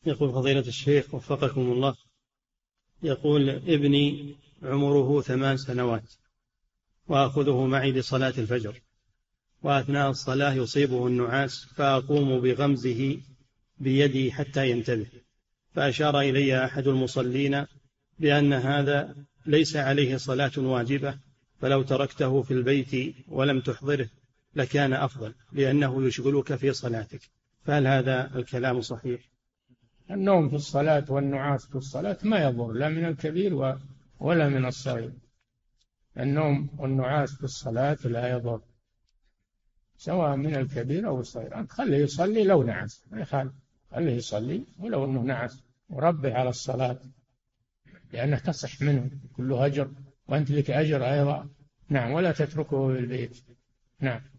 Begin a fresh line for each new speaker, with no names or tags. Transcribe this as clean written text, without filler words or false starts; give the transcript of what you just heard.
يقول فضيلة الشيخ وفقكم الله، يقول ابني عمره 8 سنوات وأخذه معي لصلاة الفجر، وأثناء الصلاة يصيبه النعاس فأقوم بغمزه بيدي حتى ينتبه، فأشار إلي أحد المصلين بأن هذا ليس عليه صلاة واجبة، فلو تركته في البيت ولم تحضره لكان أفضل لأنه يشغلك في صلاتك، فهل هذا الكلام صحيح؟
النوم في الصلاة والنعاس في الصلاة ما يضر لا من الكبير ولا من الصغير. النوم والنعاس في الصلاة لا يضر سواء من الكبير أو الصغير. أنت خليه يصلي لو نعس ما يخالف، خليه يصلي ولو أنه نعس، وربه على الصلاة لأنه تصح منه كله أجر، وأنت لك أجر أيضا. نعم، ولا تتركه في البيت. نعم.